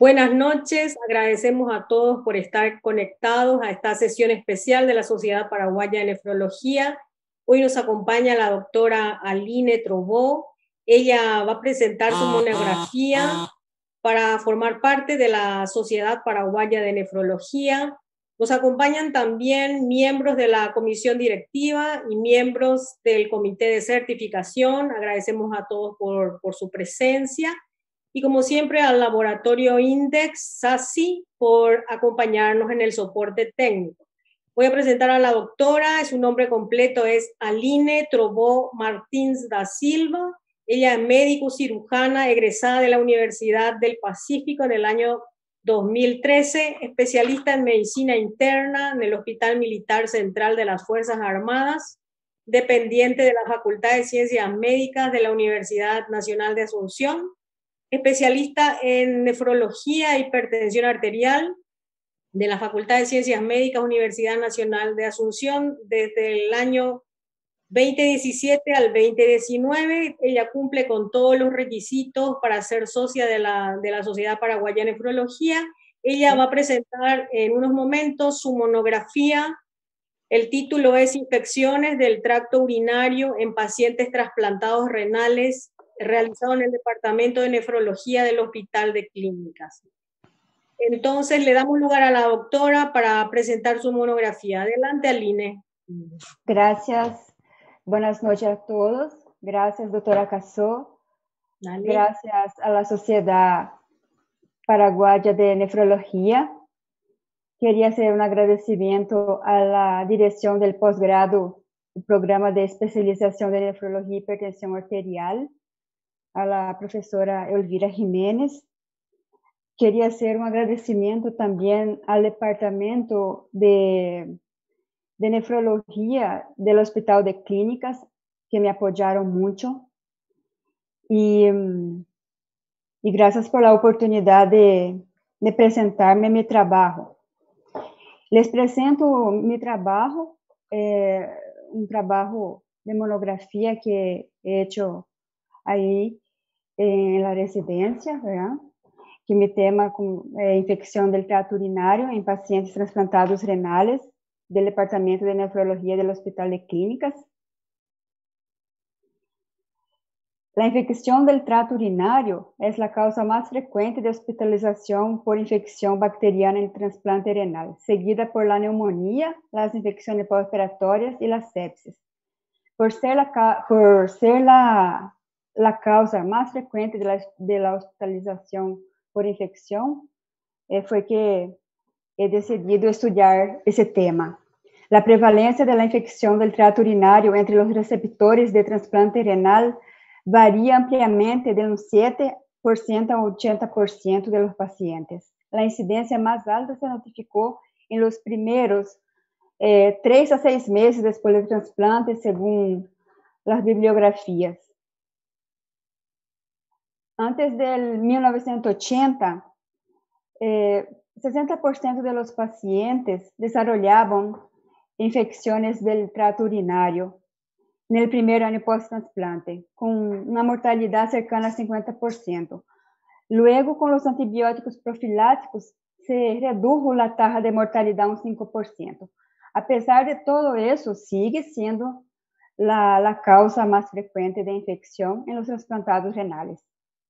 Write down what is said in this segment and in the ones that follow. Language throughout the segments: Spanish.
Buenas noches, agradecemos a todos por estar conectados a esta sesión especial de la Sociedad Paraguaya de Nefrología. Hoy nos acompaña la doctora Aline Trovo. Ella va a presentar su monografía para formar parte de la Sociedad Paraguaya de Nefrología. Nos acompañan también miembros de la comisión directiva y miembros del comité de certificación. Agradecemos a todos por su presencia. Y como siempre al laboratorio Index SASI por acompañarnos en el soporte técnico. Voy a presentar a la doctora, su nombre completo es Aline Trovo Martins da Silva. Ella es médico cirujana egresada de la Universidad del Pacífico en el año 2013, especialista en medicina interna en el Hospital Militar Central de las Fuerzas Armadas, dependiente de la Facultad de Ciencias Médicas de la Universidad Nacional de Asunción, especialista en nefrología e hipertensión arterial de la Facultad de Ciencias Médicas, Universidad Nacional de Asunción, desde el año 2017 al 2019. Ella cumple con todos los requisitos para ser socia de la Sociedad Paraguaya de Nefrología. Ella va a presentar en unos momentos su monografía. El título es Infecciones del tracto urinario en pacientes trasplantados renales, realizado en el Departamento de Nefrología del Hospital de Clínicas. Entonces le damos lugar a la doctora para presentar su monografía. Adelante, Aline. Gracias. Buenas noches a todos. Gracias, doctora Cazo. Gracias a la Sociedad Paraguaya de Nefrología. Quería hacer un agradecimiento a la dirección del posgrado del programa de especialización de nefrología y hipertensión arterial, a la profesora Elvira Jiménez. Quería hacer un agradecimiento también al departamento de nefrología del Hospital de Clínicas, que me apoyaron mucho. Y gracias por la oportunidad de presentarme mi trabajo. Les presento mi trabajo, un trabajo de monografía que he hecho ahí en la residencia, ¿verdad? Que mi tema es infección del tracto urinario en pacientes trasplantados renales del Departamento de Nefrología del Hospital de Clínicas. La infección del tracto urinario es la causa más frecuente de hospitalización por infección bacteriana en el trasplante renal, seguida por la neumonía, las infecciones postoperatorias y la sepsis. Por ser la causa más frecuente de la hospitalización por infección, fue que he decidido estudiar ese tema. La prevalencia de la infección del tracto urinario entre los receptores de trasplante renal varía ampliamente de un 7% a un 80% de los pacientes. La incidencia más alta se notificó en los primeros 3 a 6 meses después del trasplante, según las bibliografías. Antes del 1980, 60% de los pacientes desarrollaban infecciones del tracto urinario en el primer año post-trasplante, con una mortalidad cercana a 50%. Luego, con los antibióticos profilácticos, se redujo la tasa de mortalidad a un 5%. A pesar de todo eso, sigue siendo la causa más frecuente de infección en los trasplantados renales.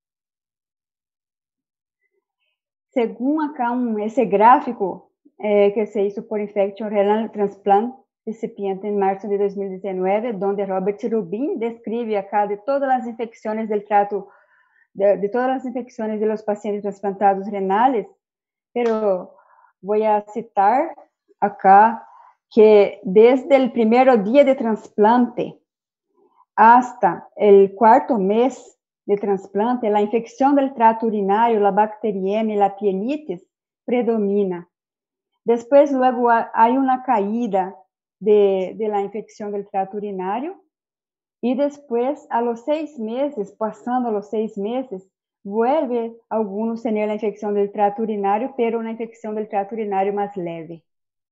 Según acá ese gráfico que se hizo por Infection Renal Transplant recipiente en marzo de 2019, donde Robert Rubin describe acá de todas las infecciones del tracto, de todas las infecciones de los pacientes trasplantados renales, pero voy a citar acá que desde el primer día de trasplante hasta el 4º mes de trasplante, la infección del tracto urinario, la bacteriemia y la pielitis predomina. Después, luego hay una caída de la infección del tracto urinario y después, a los 6 meses, pasando los 6 meses, vuelve algunos tener la infección del tracto urinario, pero una infección del tracto urinario más leve.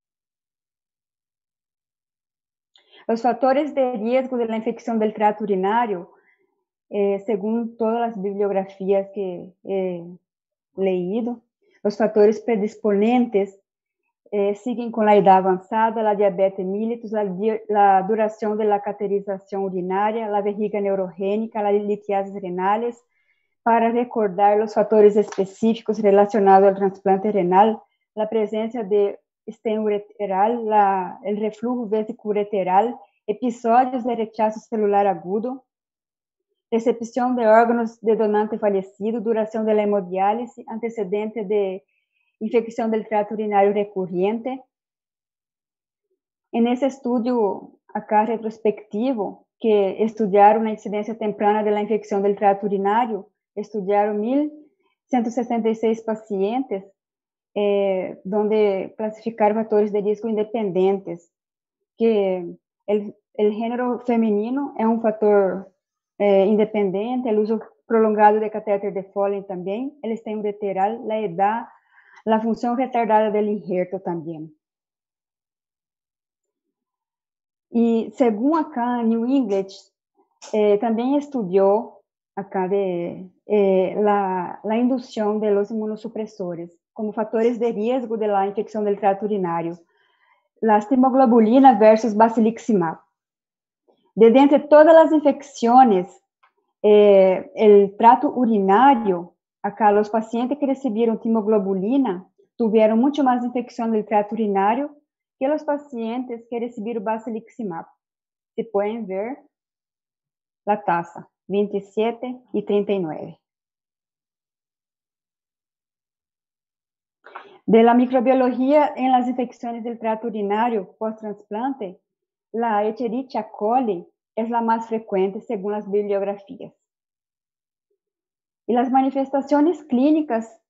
Los factores de riesgo de la infección del tracto urinario, según todas las bibliografías que he leído, Los fatores predisponentes siguen con la edad avanzada, la diabetes mellitus, la duración de la cateterización urinaria, la vejiga neurogénica, la litiasis renales. Para recordar los fatores específicos relacionados al trasplante renal, la presencia de estén ureteral, el reflujo vesicureteral, episodios de rechazo celular agudo, recepción de órganos de donante fallecido, duración de la hemodiálisis, antecedente de infección del tracto urinario recurrente. En ese estudio acá retrospectivo, que estudiaron la incidencia temprana de la infección del tracto urinario, estudiaron 1.166 pacientes, donde clasificaron fatores de riesgo independentes, que el género femenino es un factor independente, el uso prolongado de catéter de Foley también, el estén ureteral, la edad, la función retardada del injerto también. Y según acá New English, también estudió acá la inducción de los inmunosupresores como fatores de riesgo de la infección del tracto urinario. Las timoglobulinas versus basiliximab. Desde entre todas las infecciones, el tracto urinario, acá los pacientes que recibieron timoglobulina tuvieron mucho más infección del tracto urinario que los pacientes que recibieron basiliximab. Se pueden ver la tasa, 27 y 39. De la microbiología en las infecciones del tracto urinario post-trasplante, la Escherichia coli es la más frecuente según las bibliografías. Y las manifestaciones clínicas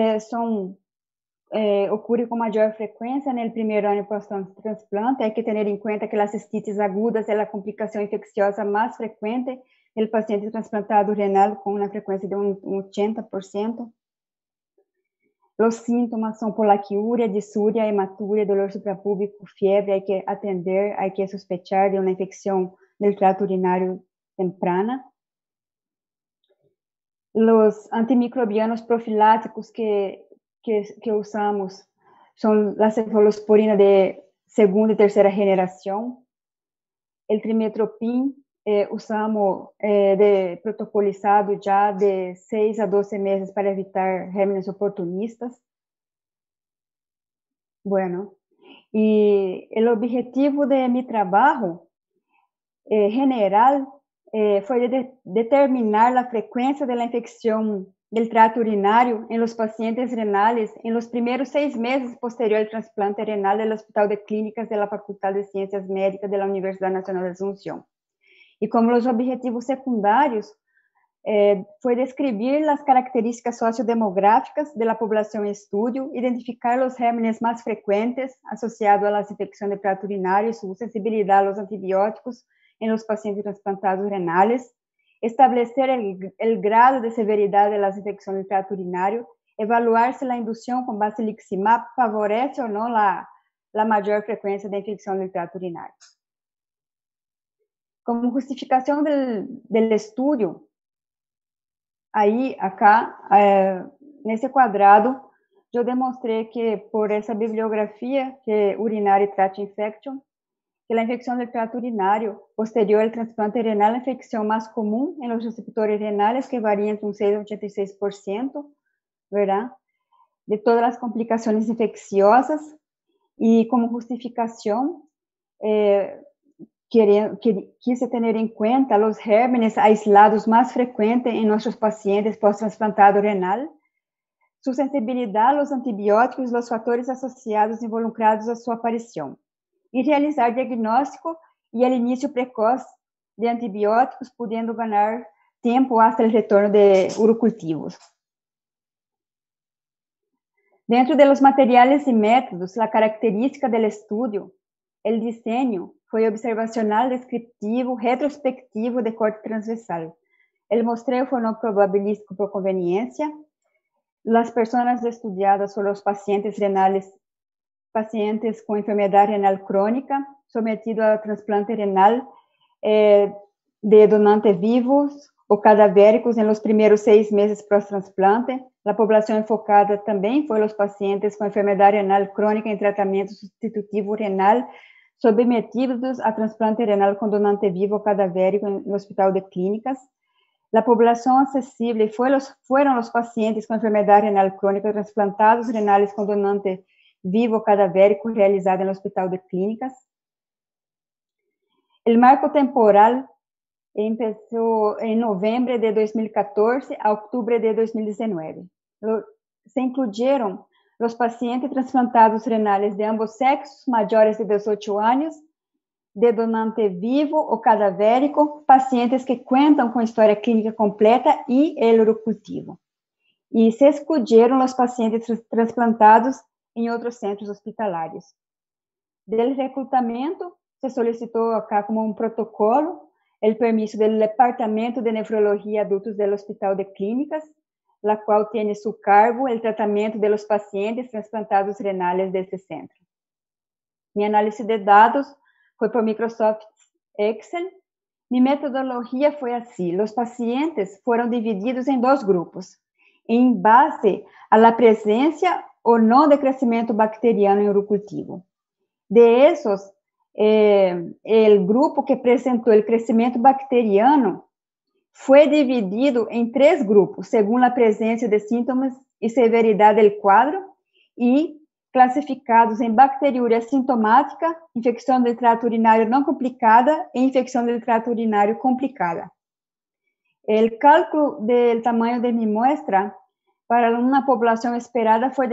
ocurren con mayor frecuencia en el primer año post-trasplante. Hay que tener en cuenta que las cistitis agudas es la complicación infecciosa más frecuente del paciente trasplantado renal, con una frecuencia de un 80%. Los síntomas son polaquiuria, disuria, hematuria, dolor suprapúbico, fiebre. Hay que atender, hay que sospechar de una infección del tracto urinario temprana. Los antimicrobianos profilácticos que usamos son la cefalosporina de segunda y tercera generación. El trimetoprim usamos de protocolizado ya de 6 a 12 meses para evitar gérmenes oportunistas. Bueno, y el objetivo de mi trabajo general fue determinar la frecuencia de la infección del tracto urinario en los pacientes renales en los primeros 6 meses posterior al trasplante renal del Hospital de Clínicas de la Facultad de Ciencias Médicas de la Universidad Nacional de Asunción. Y como los objetivos secundarios fue describir las características sociodemográficas de la población en estudio, identificar los gérmenes más frecuentes asociados a las infecciones de tracto urinario y su sensibilidad a los antibióticos en los pacientes trasplantados renales, establecer el grado de severidad de las infecciones del tracto urinario, evaluar si la inducción con basiliximab favorece o no la mayor frecuencia de infección del tracto urinario. Como justificación del estudio, ahí, acá, en ese cuadrado, yo demostré que por esa bibliografía, que Urinary Tract Infection, que la infección del tracto urinario posterior al trasplante renal es la infección más común en los receptores renales, que varía entre un 6 y 86%, ¿verdad? De todas las complicaciones infecciosas. Y como justificación, quise tener en cuenta los gérmenes aislados más frecuentes en nuestros pacientes post-trasplantado renal, su sensibilidad a los antibióticos y los fatores asociados involucrados a su aparición, y realizar diagnóstico y el inicio precoz de antibióticos, pudiendo ganar tiempo hasta el retorno de urocultivos. Dentro de los materiales y métodos, la característica del estudio, el diseño fue observacional, descriptivo, retrospectivo de corte transversal. El muestreo fue no probabilístico por conveniencia. Las personas estudiadas fueron los pacientes renales, pacientes con enfermedad renal crónica, sometidos a trasplante renal de donantes vivos o cadavéricos en los primeros 6 meses pós-trasplante, La población enfocada también fue los pacientes con enfermedad renal crónica en tratamiento sustitutivo renal sometidos a trasplante renal con donante vivo cadavérico en el Hospital de Clínicas. La población accesible fueron los pacientes con enfermedad renal crónica trasplantados renales con donante vivo cadavérico realizado en el Hospital de Clínicas. El marco temporal empezó en noviembre de 2014 a octubre de 2019. Se incluyeron los pacientes trasplantados renales de ambos sexos, mayores de 18 años, de donante vivo o cadavérico, pacientes que cuentan con historia clínica completa y el urocultivo. Y se excluyeron los pacientes trasplantados en otros centros hospitalarios. Del reclutamiento, se solicitó acá como un protocolo el permiso del Departamento de Nefrología Adultos del Hospital de Clínicas, la cual tiene su cargo el tratamiento de los pacientes trasplantados renales de este centro. Mi análisis de datos fue por Microsoft Excel. Mi metodología fue así: los pacientes fueron divididos en dos grupos, en base a la presencia o no de crecimiento bacteriano en urocultivo. De esos, el grupo que presentó el crecimiento bacteriano fue dividido en 3 grupos, según la presencia de síntomas y severidad del cuadro, y clasificados en bacteriuria sintomática, infección del tracto urinario no complicada e infección del tracto urinario complicada. El cálculo del tamaño de mi muestra para una población esperada fue de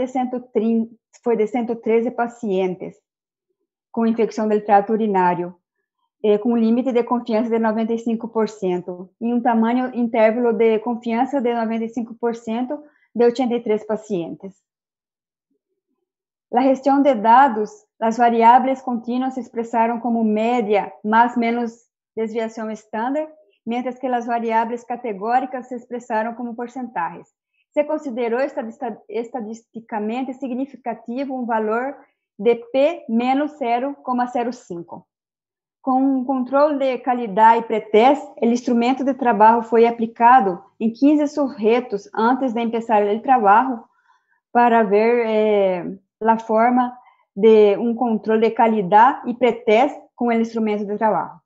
113 pacientes com infecção del trato urinário, com limite de confiança de 95%, e um tamanho intervalo de confiança de 95% de 83 pacientes. La gestión de dados, las variables continuas se expresaron como media más menos desviación estándar, mientras que las variables categóricas se expresaron como porcentajes. Se considerou estadisticamente significativo um valor de P menos 0,05. Com um controle de qualidade e pré-teste, o instrumento de trabalho foi aplicado em 15 sujetos antes de começar o trabalho para ver a forma de um controle de qualidade e pré-teste com o instrumento de trabalho.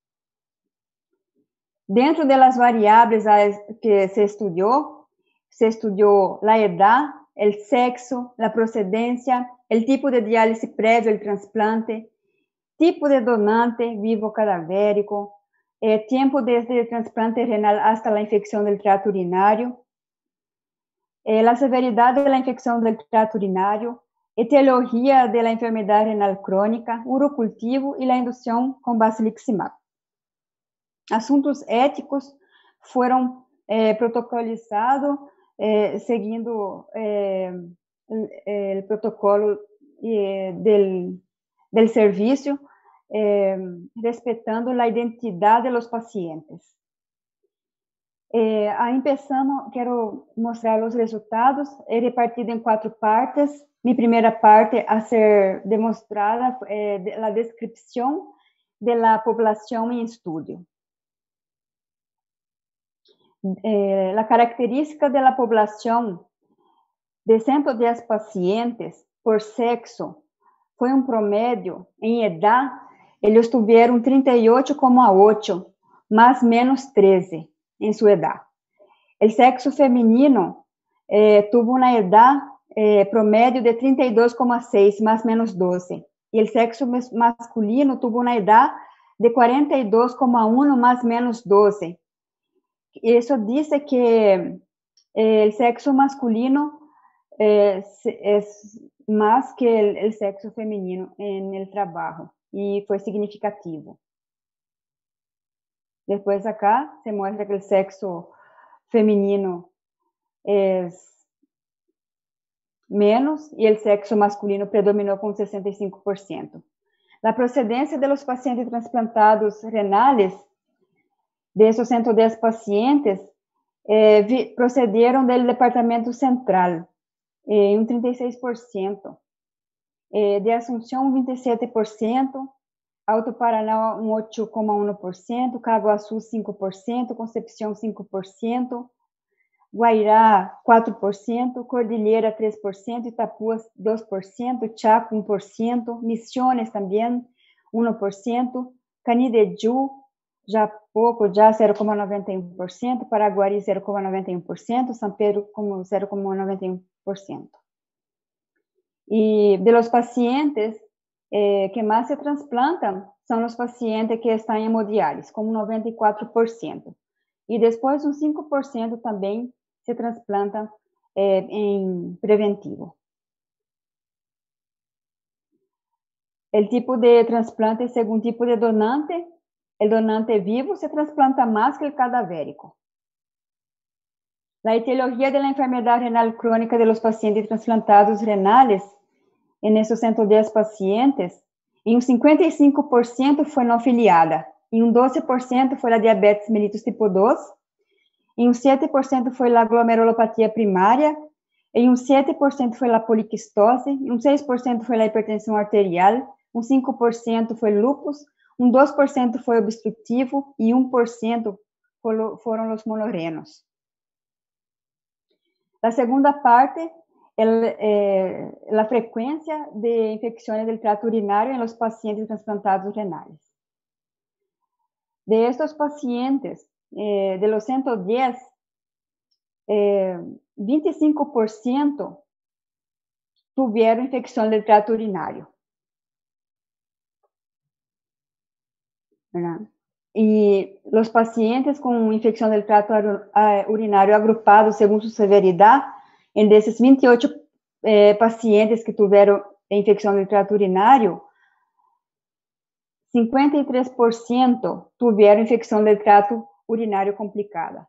Dentro das variáveis que se estudou a edad, o sexo, a procedência, o tipo de diálise prévio ao transplante, tipo de donante vivo cadavérico, tempo desde o transplante renal hasta a infecção do trato urinário, a severidade da infecção do trato urinário, etiologia da enfermidade renal crônica, urocultivo e a indução com bacilliximab. Assuntos éticos foram protocolizados seguindo o protocolo del serviço, respeitando a identidade dos pacientes. Aí quero mostrar os resultados, repartido em 4 partes. Mi primeira parte a ser demonstrada a descrição da população em estudo. A característica da população de 110 pacientes por sexo foi um promédio em idade, eles tiveram 38,8, mais menos 13 em sua idade. O sexo feminino teve uma idade promédio de 32,6, mais menos 12. E o sexo masculino teve uma idade de 42,1, mais menos 12. Isso diz que o sexo masculino é mais que o sexo feminino no trabalho, e foi significativo. Depois acá se mostra que o sexo feminino é menos e o sexo masculino predominou com 65%. A procedência dos pacientes transplantados renales, de esos 110 pacientes, procederam do departamento central, em 36%, de Assunção 27%, Alto Paraná 8,1%, Caguaçu 5%, Concepción 5%, Guairá 4%, Cordillera 3%, Itapuas 2%, Chaco 1%, Misiones também 1%, Canidejú já pouco, já 0,91%, Paraguari 0,91%, São Pedro como 0,91%. E de los pacientes que mais se transplantam são os pacientes que estão em hemodiálise, com 94%. E depois uns 5% também se transplanta em preventivo. O tipo de trasplante según tipo de donante, el donante vivo se trasplanta más que el cadavérico. La etiología de la enfermedad renal crónica de los pacientes trasplantados renales, en esos 110 pacientes, em um 55% foi não filiada, em um 12% foi a diabetes mellitus tipo 2, em um 7% foi a glomerulopatia primária, em um 7% foi a poliquistose, em um 6% foi a hipertensão arterial, um 5% foi lúpus, um 2% foi obstrutivo e 1% foram os monorenos. A segunda parte é a frequência de infecções do trato urinário em los pacientes transplantados renales. De estos pacientes, de los 110, 25% tiveram infecção do trato urinário. ¿Verdad? Y los pacientes con infección del tracto urinario agrupados según su severidad, en esos 28 pacientes que tuvieron infección del tracto urinario, 53% tuvieron infección del tracto urinario complicada.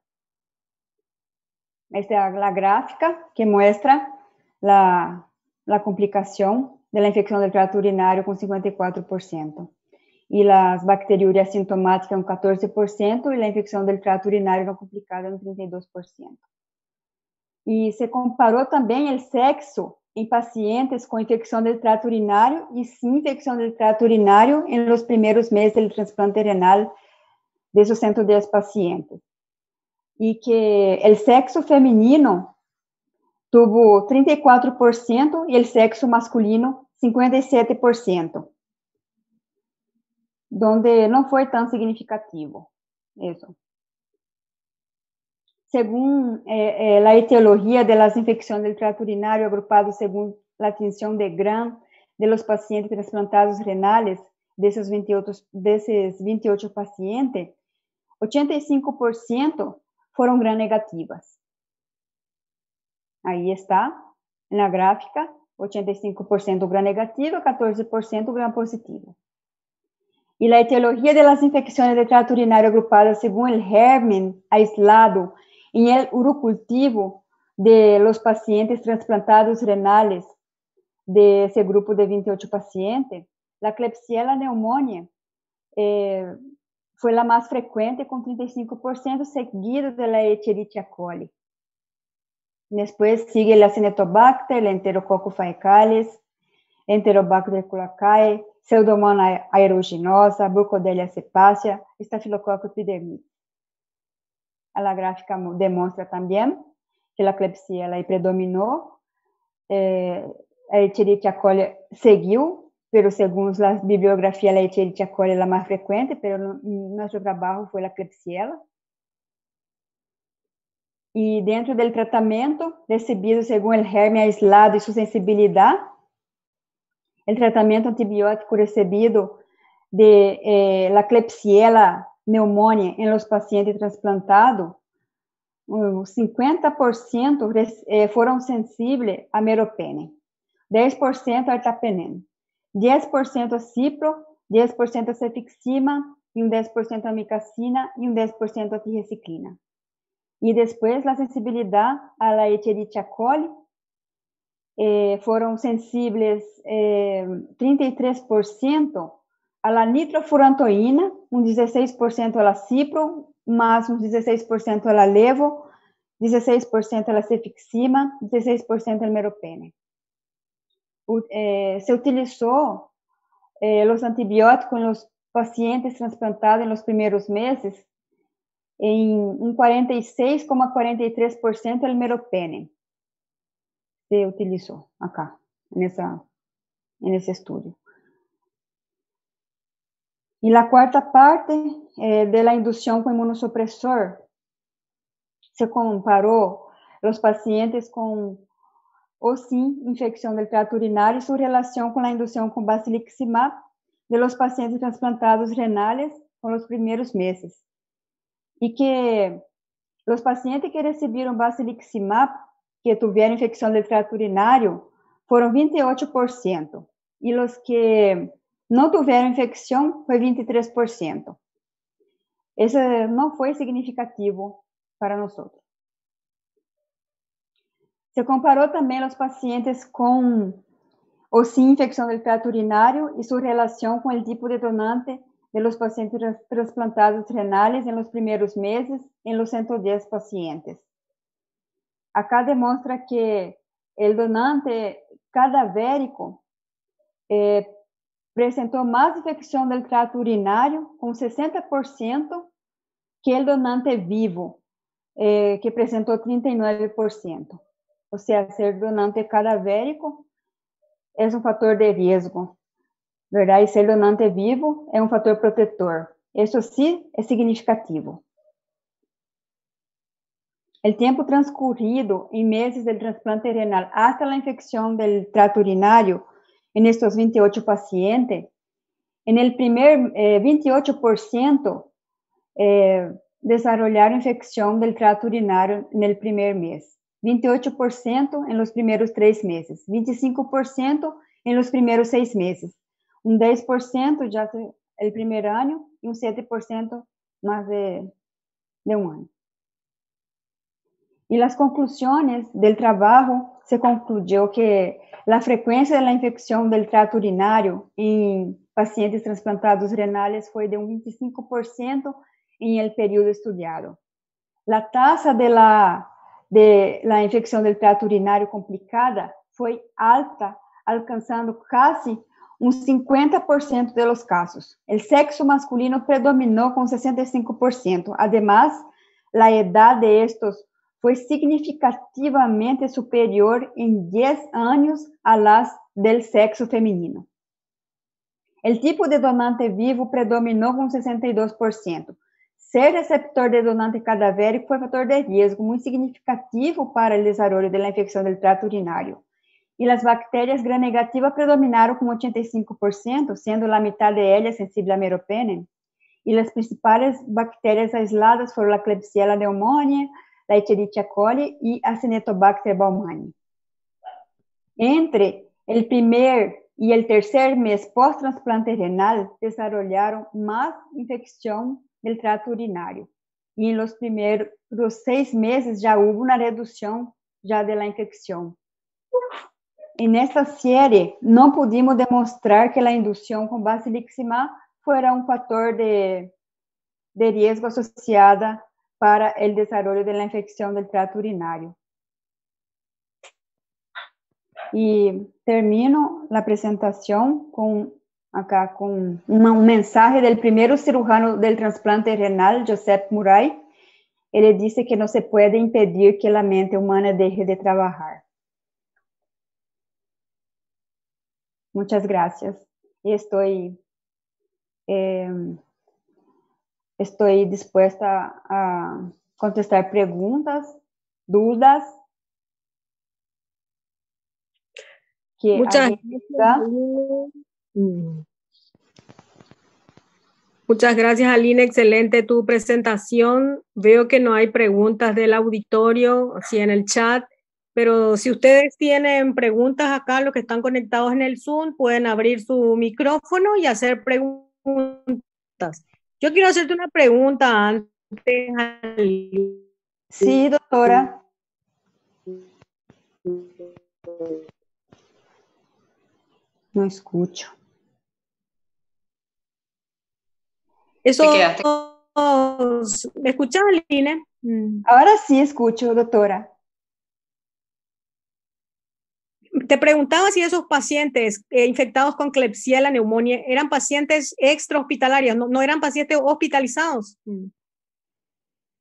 Esta es la gráfica que muestra la complicación de la infección del tracto urinario con 54%. E as bacteriúrias sintomáticas em 14%, e a infecção do trato urinário não complicada em 32%. E se comparou também o sexo em pacientes com infecção do trato urinário e sem infecção do trato urinário em los primeiros meses do transplante renal desses 110 pacientes. E que o sexo feminino tuvo 34% e o sexo masculino 57%. Donde não foi tão significativo. Isso. Según a etiologia de las infecciones del tracto urinario agrupado según la tinción de Gram de los pacientes trasplantados renales, de esos 28 pacientes, 85% foram Gram negativas. Aí está, na gráfica, 85% Gram negativa, 14% Gram positivo. Y la etiología de las infecciones de trato urinario agrupadas según el germen aislado en el urocultivo de los pacientes trasplantados renales de ese grupo de 28 pacientes, la Klebsiella pneumoniae fue la más frecuente con 35%, seguido de la Escherichia coli. Después sigue la Acinetobacter, el Enterococcus faecalis, Enterobacter cloacae, Pseudomonas aeruginosa, Burkholderia cepacia, Staphylococcus epidermidis. A gráfica demonstra também que a Klebsiella predominou, a Escherichia coli seguiu, pero según a bibliografia, a Escherichia coli é a mais frequente, pero nosso trabalho foi a Klebsiella. E dentro do tratamento recebido segundo o germe aislado e sua sensibilidade, o tratamento antibiótico recebido de la Klebsiella pneumoniae em los pacientes transplantados, 50% foram sensíveis a meropenem, 10% a ertapenem, 10% a cipro, 10% a cefixima, e 10% a amicacina, e 10% a tiriciclina. E depois, a sensibilidade a la Escherichia coli, foram sensíveis 33% a la nitrofurantoína, 16% a la cipro, mais 16% a la levo, 16% a la cefixima, 16% al meropenem. Se utilizou os antibióticos em los pacientes transplantados em los primeiros meses en un 46,43% el meropenem se utilizó acá, en ese estudio. Y la cuarta parte de la inducción con inmunosupresor, se comparó los pacientes con o sin infección del tracto urinario y su relación con la inducción con basiliximab de los pacientes trasplantados renales con los primeros meses. Y que los pacientes que recibieron basiliximab, que tuvieron infección del tracto urinario, fueron 28%, y los que no tuvieron infección fue 23%. Eso no fue significativo para nosotros. Se comparó también los pacientes con o sin infección del tracto urinario y su relación con el tipo de donante de los pacientes trasplantados renales en los primeros meses en los 110 pacientes. Acá demuestra que el donante cadavérico presentó más infección del tracto urinario, con 60%, que el donante vivo, que presentó 39%. O sea, ser donante cadavérico es un factor de riesgo, ¿verdad? Y ser donante vivo es un factor protector. Eso sí es significativo. El tiempo transcurrido en meses del trasplante renal hasta la infección del tracto urinario en estos 28 pacientes, en el primer 28% desarrollaron infección del tracto urinario en el primer mes. 28% en los primeros 3 meses, 25% en los primeros 6 meses, un 10% ya el primer año y un 7% más de un año. Y las conclusiones del trabajo se concluyó que la frecuencia de la infección del tracto urinario en pacientes trasplantados renales fue de un 25% en el periodo estudiado. La tasa de la infección del tracto urinario complicada fue alta, alcanzando casi un 50% de los casos. El sexo masculino predominó con 65%. Además, la edad de estos fue significativamente superior en 10 años a las del sexo femenino. El tipo de donante vivo predominó con 62%. Ser receptor de donante cadavérico fue factor de riesgo muy significativo para el desarrollo de la infección del tracto urinario. Y las bacterias gram negativas predominaron con 85%, siendo la mitad de ellas sensible a meropenem. Y las principales bacterias aisladas fueron la Klebsiella pneumoniae, la Escherichia coli y Acinetobacter baumannii. Entre el primer y el tercer mes post-trasplante renal, desarrollaron más infección del tracto urinario. Y en los primeros 6 meses ya hubo una reducción ya de la infección. En esta serie no pudimos demostrar que la inducción con basiliximab fuera un factor de riesgo asociada para el desarrollo de la infección del tracto urinario. Y termino la presentación con un mensaje del primer cirujano del trasplante renal, Josep Murray. Él dice que no se puede impedir que la mente humana deje de trabajar. Muchas gracias. Y estoy dispuesta a contestar preguntas, dudas. Muchas gracias, Aline. Excelente tu presentación. Veo que no hay preguntas del auditorio, así en el chat, pero si ustedes tienen preguntas acá, los que están conectados en el Zoom, pueden abrir su micrófono y hacer preguntas. Yo quiero hacerte una pregunta antes, Aline. Sí, doctora. No escucho. Eso, ¿me escuchas, Aline? Ahora sí escucho, doctora. Te preguntaba si esos pacientes infectados con Klebsiella pneumoniae eran pacientes extrahospitalarios, no eran pacientes hospitalizados.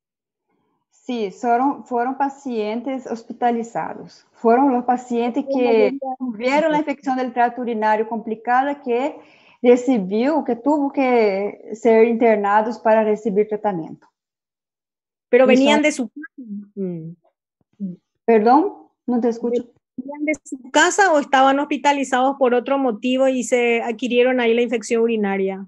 Sí, fueron pacientes hospitalizados. Fueron los pacientes que tuvieron la infección del tracto urinario complicada que tuvo que ser internados para recibir tratamiento. Pero venían de su casa. Perdón, no te escucho. ¿Venían de su casa o estaban hospitalizados por otro motivo y se adquirieron ahí la infección urinaria?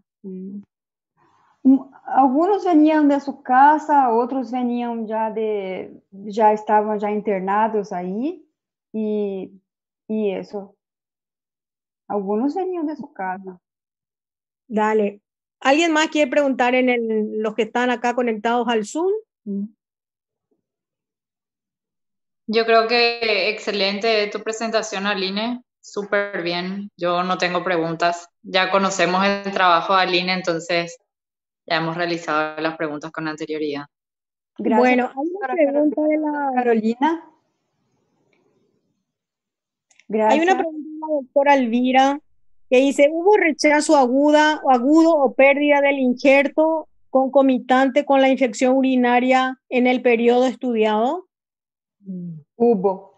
Algunos venían de su casa, otros venían ya estaban ya internados ahí y eso. Algunos venían de su casa. Dale. ¿Alguien más quiere preguntar los que están acá conectados al Zoom? Yo creo que excelente tu presentación, Aline. Súper bien. Yo no tengo preguntas. Ya conocemos el trabajo de Aline, entonces ya hemos realizado las preguntas con anterioridad. Gracias. Bueno, hay una pregunta de la Carolina. Gracias. Hay una pregunta de la doctora Elvira que dice, ¿hubo rechazo agudo o pérdida del injerto concomitante con la infección urinaria en el periodo estudiado? Hubo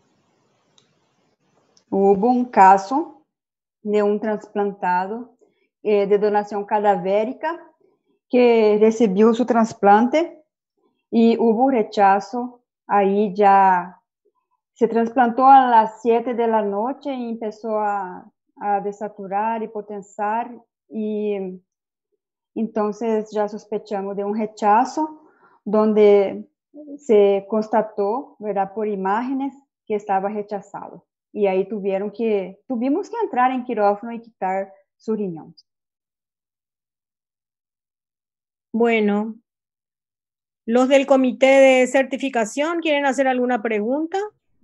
un caso de un trasplantado de donación cadavérica que recibió su trasplante y hubo rechazo. Ahí ya se trasplantó a las 7 de la noche y empezó a desaturar y potensar, y entonces ya sospechamos de un rechazo donde se constató, ¿verdad?, por imágenes que estaba rechazado. Y ahí tuvimos que entrar en quirófano y quitar su riñón. Bueno, ¿los del comité de certificación quieren hacer alguna pregunta?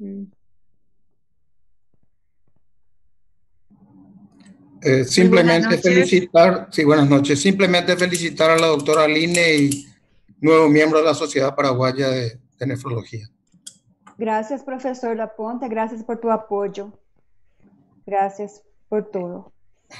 Simplemente felicitar, sí, buenas noches. Simplemente felicitar a la doctora Aline y nuevo miembro de la Sociedad Paraguaya de Nefrología. Gracias, profesor Laponte. Gracias por tu apoyo. Gracias por todo.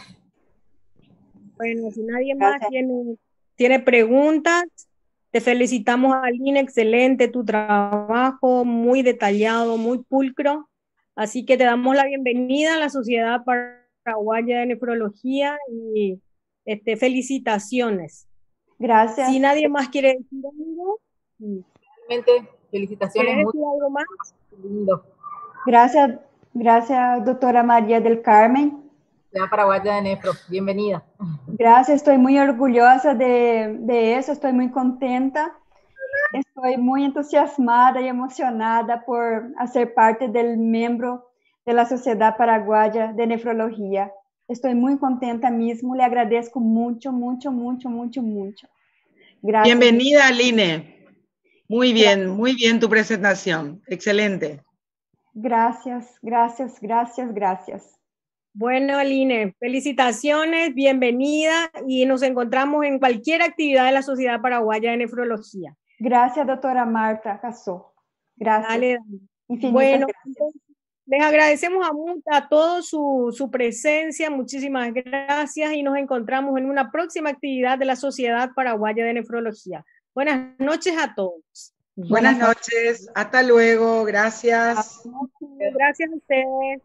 Bueno, si nadie más tiene preguntas, te felicitamos, Aline. Excelente tu trabajo, muy detallado, muy pulcro. Así que te damos la bienvenida a la Sociedad Paraguaya de Nefrología y felicitaciones. Gracias. Si nadie más quiere decir algo. Realmente, felicitaciones. ¿Quieres decir algo más? Lindo. Gracias, doctora María del Carmen. Sociedad Paraguaya de Nefro, bienvenida. Gracias, estoy muy orgullosa de eso, estoy muy contenta. Estoy muy entusiasmada y emocionada por hacer parte del miembro de la Sociedad Paraguaya de Nefrología. Estoy muy contenta mismo, le agradezco mucho, mucho, mucho, mucho, mucho. Gracias. Bienvenida, Aline. Muy bien tu presentación. Excelente. Gracias, gracias, gracias, gracias. Bueno, Aline, felicitaciones, bienvenida y nos encontramos en cualquier actividad de la Sociedad Paraguaya de Nefrología. Gracias, doctora Marta Cazo. Gracias. Dale. Bueno, gracias. Les agradecemos a todos su presencia, muchísimas gracias y nos encontramos en una próxima actividad de la Sociedad Paraguaya de Nefrología. Buenas noches a todos. Buenas noches, hasta luego, gracias. Gracias a ustedes.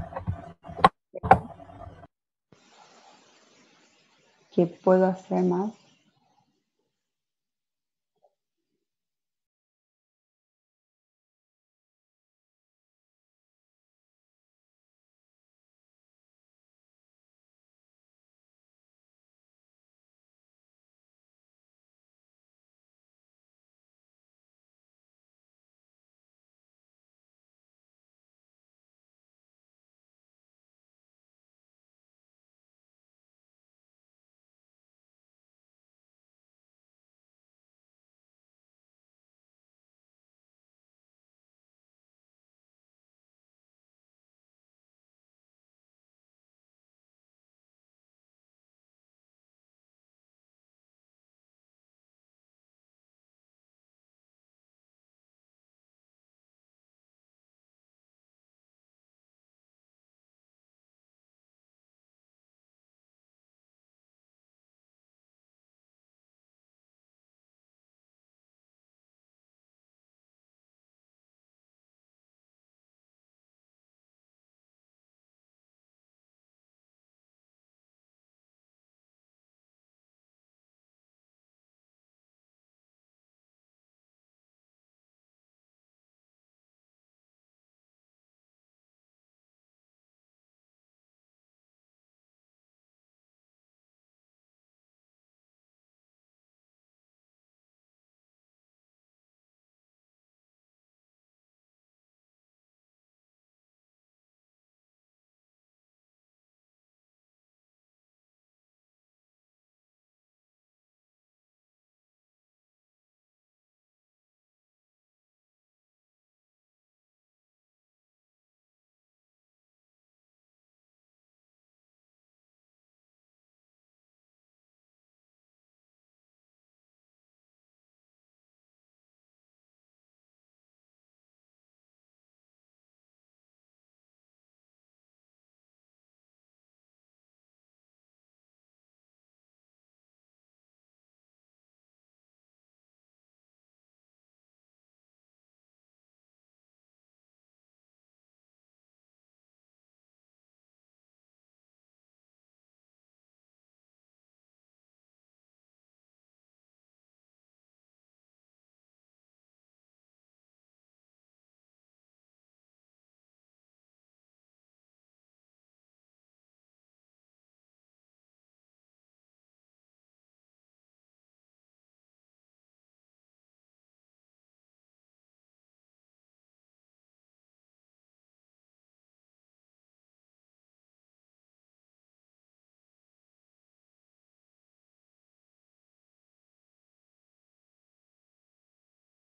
¿Qué puedo hacer más?